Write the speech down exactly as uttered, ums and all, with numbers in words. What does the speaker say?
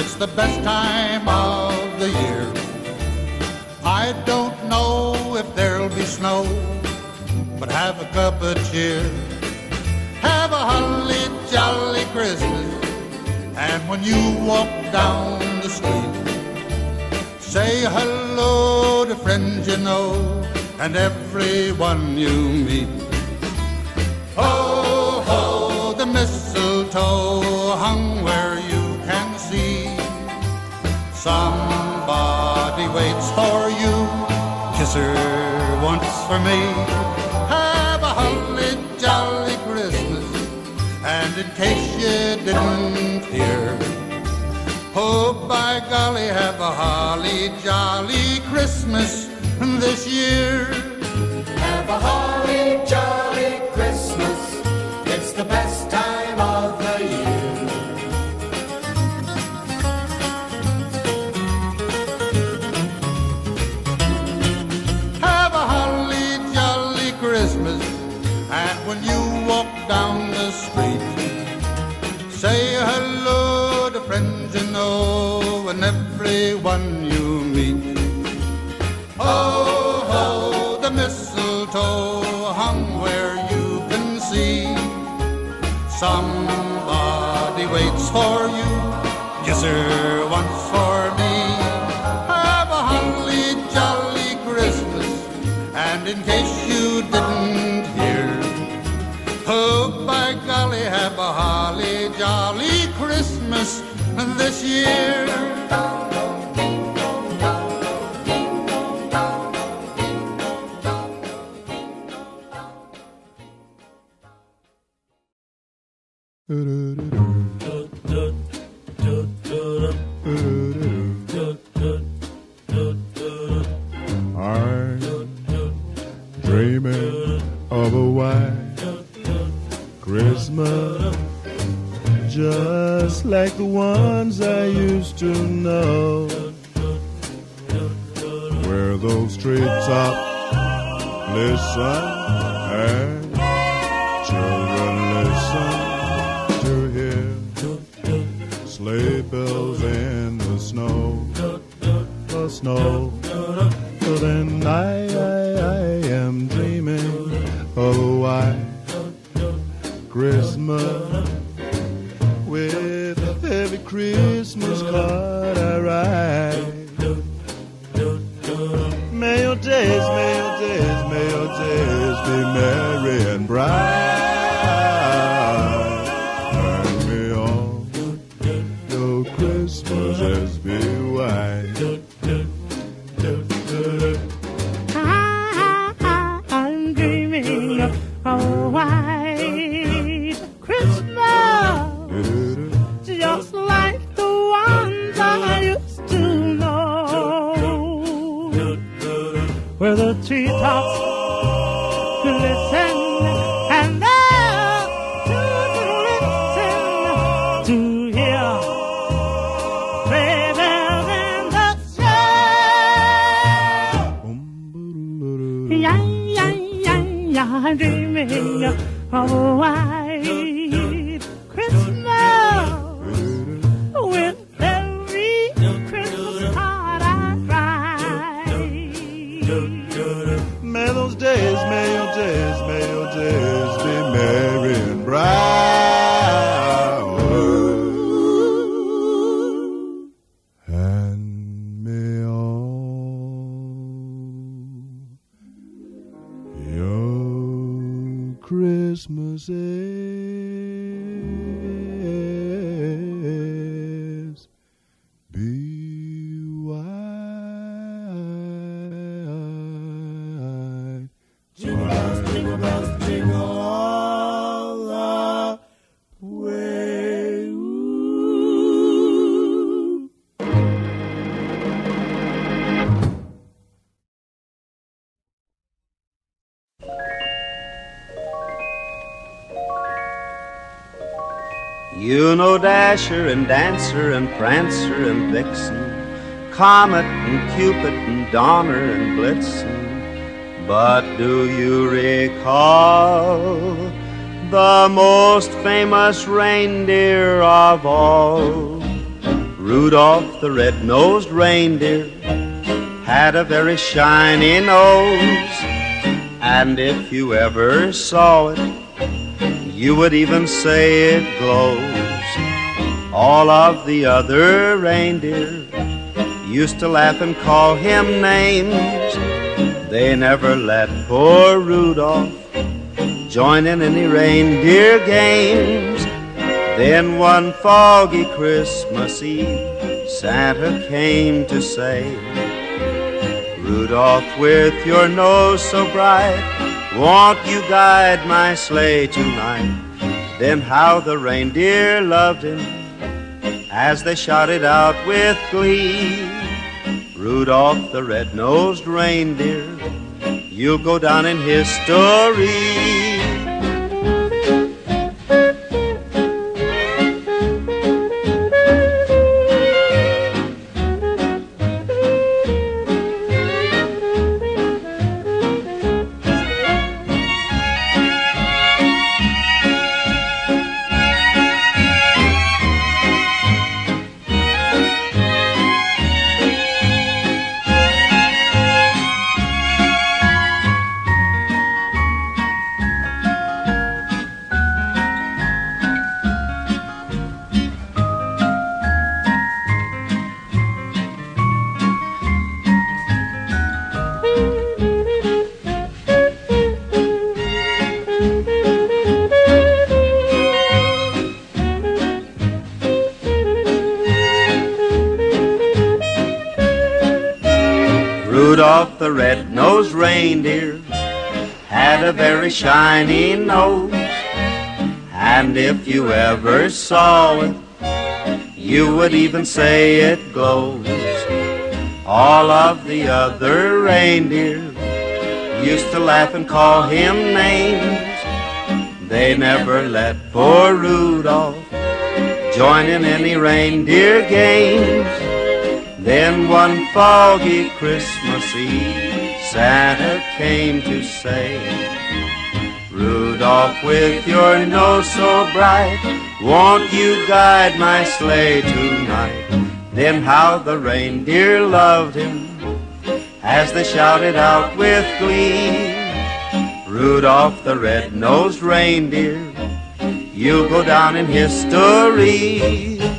It's the best time of the year. I don't know if there'll be snow, but have a cup of cheer. Have a holly jolly Christmas, and when you walk down the street, say hello to friends you know and everyone you meet. Ho, ho, the mistletoe hung where you can see. Somebody waits for you, kiss her once for me. Have a holly jolly Christmas, and in case you didn't hear, oh, by golly, have a holly jolly Christmas this year. Have a holly jolly Christmas, it's the best time of the year. Have a holly jolly Christmas, and when you walk down the street, say hello to friends you know and everyone you meet. Oh, ho, the mistletoe hung where you can see. Somebody waits for you, kiss her once for me. Have a holly jolly Christmas, and in case you didn't hear, oh, by golly, have a holly jolly Christmas this year. I'm dreaming of a white Christmas, just like the ones I used to know, where those treetops listen and children listen to hear sleigh bells in the snow, the snow. So then I, I, I am dreaming of a white Christmas, with every Christmas card I write. May your days, may your days, may your days be merry and bright, and may all your Christmases be white. I'm dreaming of a white Christmas, just like the ones I used to know, where the treetops glisten and the children listen to hear sleigh bells in the snow. Yeah, yeah, yeah, yeah, I'm dreaming of a white Christmas, with every Christmas card I write. May those days, may your days, may your days be merry and bright, and may all your Christmases be white. Jingle bells, jingle bells, jingle all the way. Ooh. You know Dasher and Dancer and Prancer and Vixen, Comet and Cupid and Donner and Blitzen. But do you recall the most famous reindeer of all? Rudolph the red-nosed reindeer had a very shiny nose, and if you ever saw it, you would even say it glows. All of the other reindeer used to laugh and call him names. They never let poor Rudolph join in any reindeer games. Then one foggy Christmas Eve, Santa came to say, Rudolph, with your nose so bright, won't you guide my sleigh tonight? Then how the reindeer loved him as they shouted out with glee, Rudolph the red-nosed reindeer, you'll go down in history. Rudolph the red-nosed reindeer had a very shiny nose, and if you ever saw it, you would even say it glows. All of the other reindeer used to laugh and call him names. They never let poor Rudolph join in any reindeer games. Then one foggy Christmas Eve, Santa came to say, Rudolph, with your nose so bright, won't you guide my sleigh tonight? Then how the reindeer loved him as they shouted out with glee, Rudolph the red-nosed reindeer, you'll go down in history.